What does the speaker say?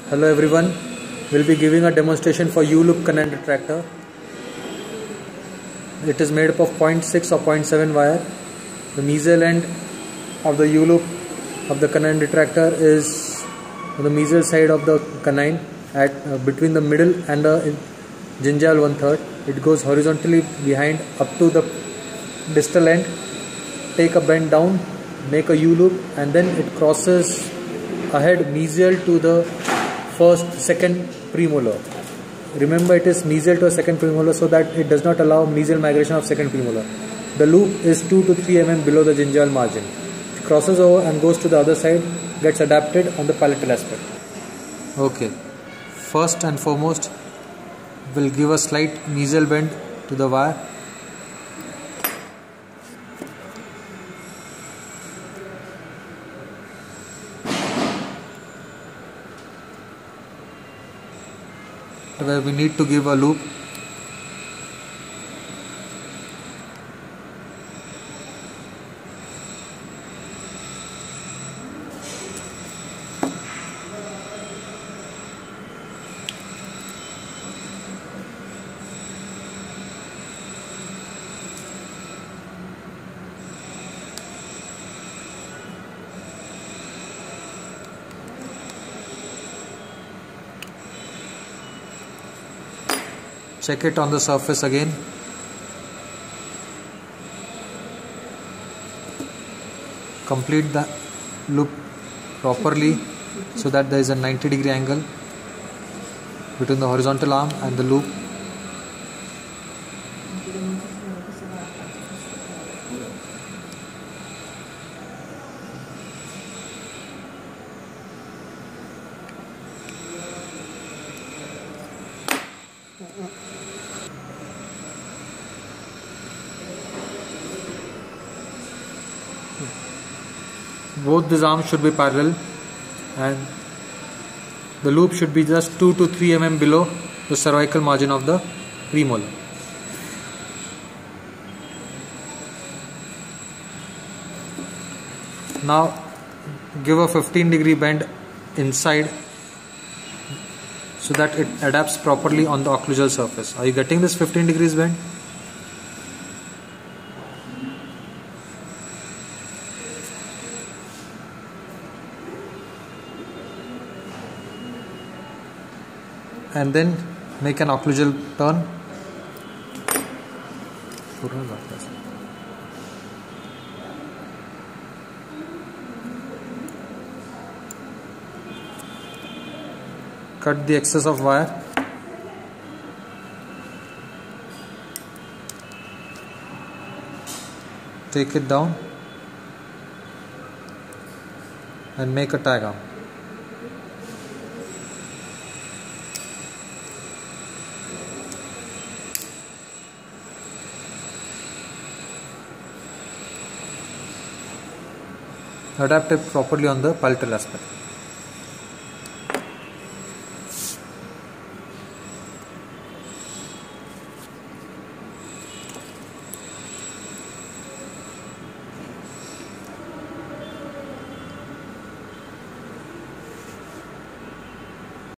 Hello everyone, we'll be giving a demonstration for U-loop canal retractor. It is made up of 0.6 or 0.7 wire. The mesial end of the U-loop of the canal retractor is on the mesial side of the canine at between the middle and the gingival 1/3. It goes horizontally behind up to the distal end. Take a bend down, make a U-loop, and then it crosses ahead mesial to the second premolar. Remember, it is mesial to a second premolar so that it does not allow mesial migration of second premolar. The loop is 2 to 3 mm below the gingival margin. It crosses over and goes to the other side, gets adapted on the palatal aspect. Okay, first and foremost, we'll give a slight mesial bend to the wire. Where we need to give a loop. Check it on the surface again. Complete the loop properly so that there is a 90-degree angle between the horizontal arm and the loop. Both these arms should be parallel and the loop should be just 2 to 3 mm below the cervical margin of the premolar. Now give a 15-degree bend inside so that it adapts properly on the occlusal surface. Are you getting this 15 degrees bend? And then make an occlusal turn. Cut the excess of wire. Take it down and make a tag arm. Adapt it properly on the palatal aspect.